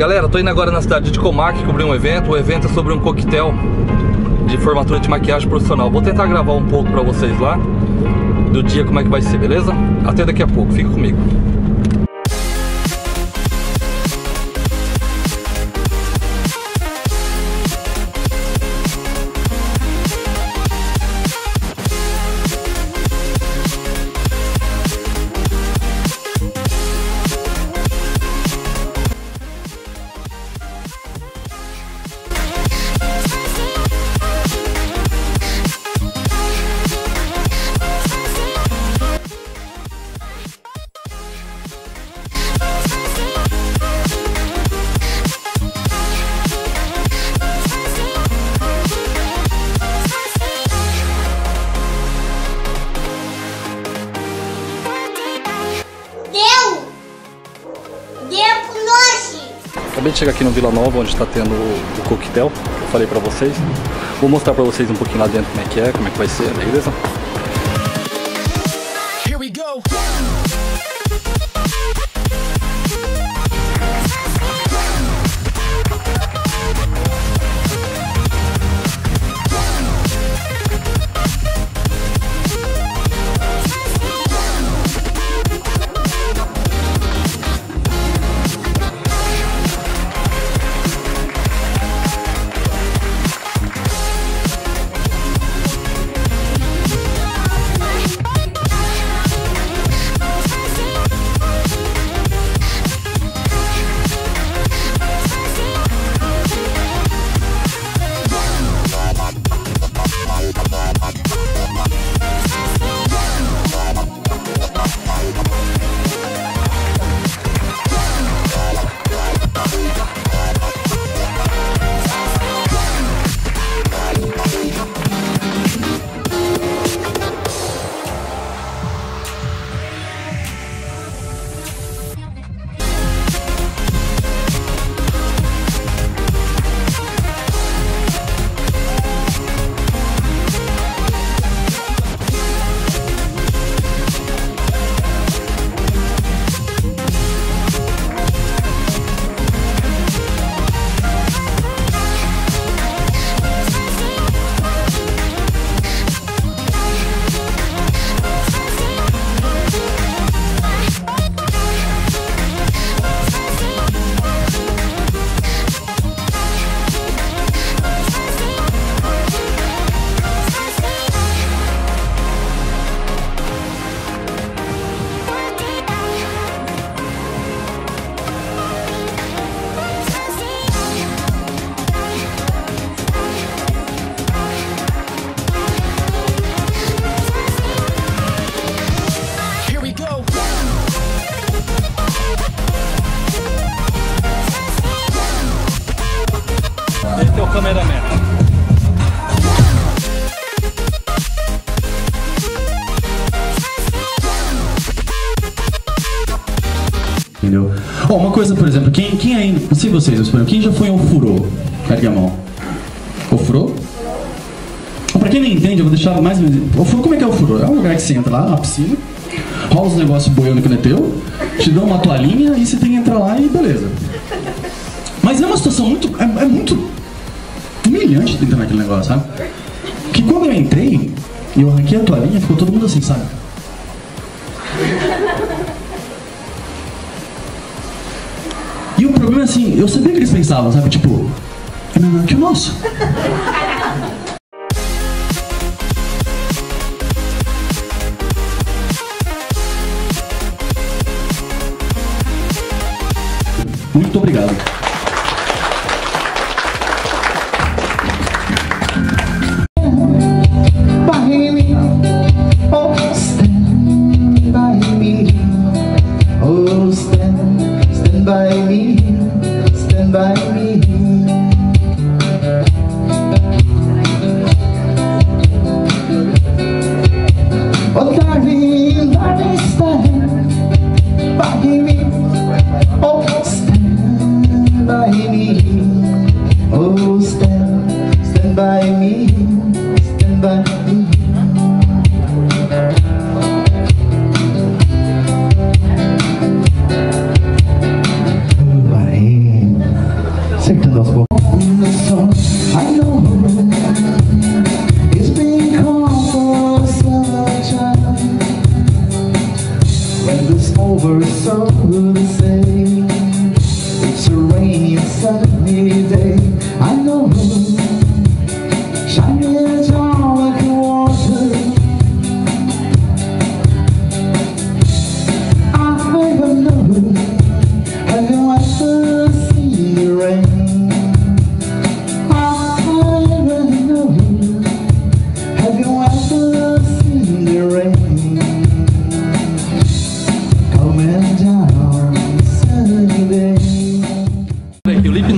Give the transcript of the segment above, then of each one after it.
Galera, tô indo agora na cidade de Comac cobrir um evento. O evento é sobre um coquetel de formatura de maquiagem profissional. Vou tentar gravar um pouco pra vocês lá do dia, como é que vai ser, beleza? Até daqui a pouco, fica comigo. Acabei de chegar aqui no Vila Nova, onde está tendo o coquetel, que eu falei pra vocês. Vou mostrar pra vocês um pouquinho lá dentro como é que vai ser, beleza? Here we go. Esse é o cameraman. Entendeu? Ó, uma coisa, por exemplo, quem ainda, não sei vocês, quem já foi ao Ofurô? Carregue a mão. Ofurô? Pra quem não entende, eu vou deixar mais ou menos. Ofurô, como é que é o Ofurô? É um lugar que você entra lá na piscina, rola os negócios boiando que não é teu, te dão uma toalhinha e você tem que entrar lá e beleza. Mas é uma situação muito. É muito humilhante entrar naquele negócio, sabe? Que quando eu entrei e eu arranquei a toalhinha, ficou todo mundo assim, sabe? E o problema é assim, eu sabia que eles pensavam, sabe? Tipo, é menor que o nosso. Muito obrigado.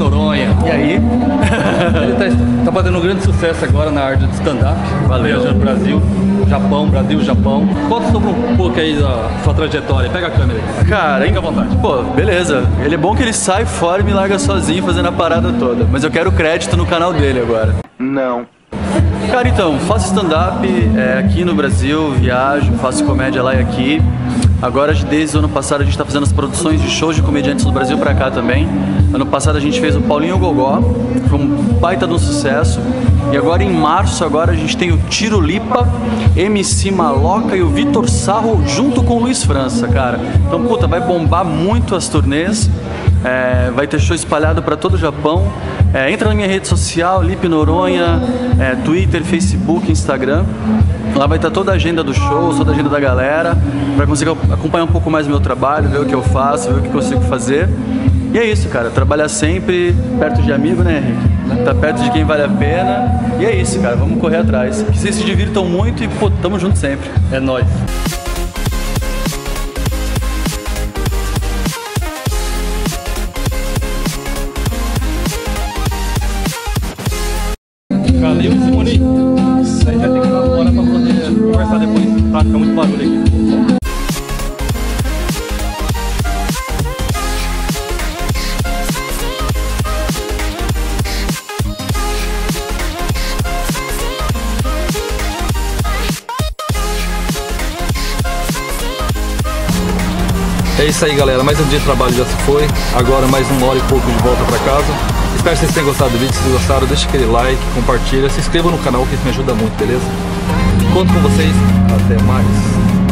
Noronha. E aí? Ele tá fazendo um grande sucesso agora na arte de stand-up. Valeu. Viajando no Brasil, Japão. Conta sobre um pouco aí da sua trajetória. Pega a câmera aí. Cara, Fica à vontade. Pô, beleza. Ele é bom que ele sai fora e me larga sozinho fazendo a parada toda. Mas eu quero crédito no canal dele agora. Não. Cara, então, faço stand-up aqui no Brasil, viajo, faço comédia lá e aqui. Agora, desde o ano passado, a gente tá fazendo as produções de shows de comediantes do Brasil pra cá também. Ano passado a gente fez o Paulinho Gogó, foi um baita de um sucesso. E agora em março, a gente tem o Tiro Lipa, MC Maloca e o Vitor Sarro junto com o Luiz França, cara. Então, puta, vai bombar muito as turnês. Vai ter show espalhado para todo o Japão. Entra na minha rede social, Lipe Noronha, Twitter, Facebook, Instagram. Lá vai estar toda a agenda do show, toda a agenda da galera, para conseguir acompanhar um pouco mais o meu trabalho, ver o que eu faço, ver o que eu consigo fazer. E é isso, cara, trabalhar sempre perto de amigo, né, Henrique? Tá perto de quem vale a pena. E é isso, cara, vamos correr atrás. Que vocês se divirtam muito e, pô, tamo junto sempre. É nóis. Valeu, Simone. A gente vai ter que ir lá fora pra poder conversar depois, tá? Fica muito barulho aqui. É isso aí, galera, mais um dia de trabalho já se foi. Agora mais 1 hora e pouco de volta pra casa. Espero que vocês tenham gostado do vídeo. Se vocês gostaram, deixa aquele like, compartilha, se inscreva no canal que isso me ajuda muito, beleza? Conto com vocês, até mais.